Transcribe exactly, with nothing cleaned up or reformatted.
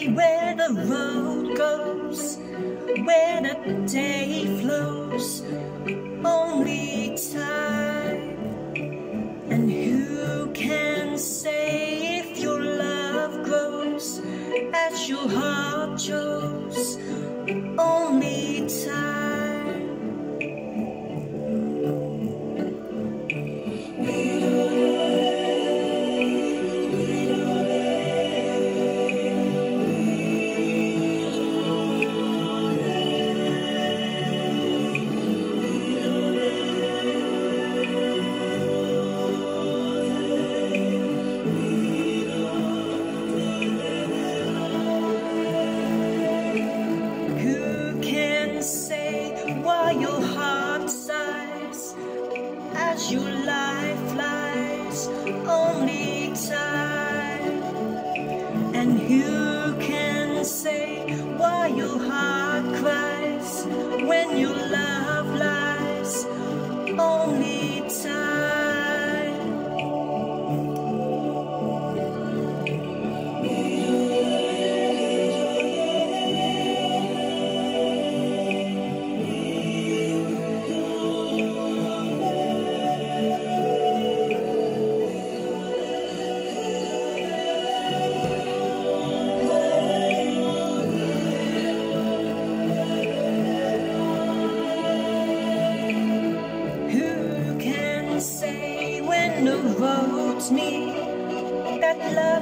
where the road goes, where the day flows, only time. And who can say if your love grows as your heart chose, only time. Why your heart sighs as your life flies, only time. And who can say why your heart cries when your love lies, only time. Say when the roads meet that love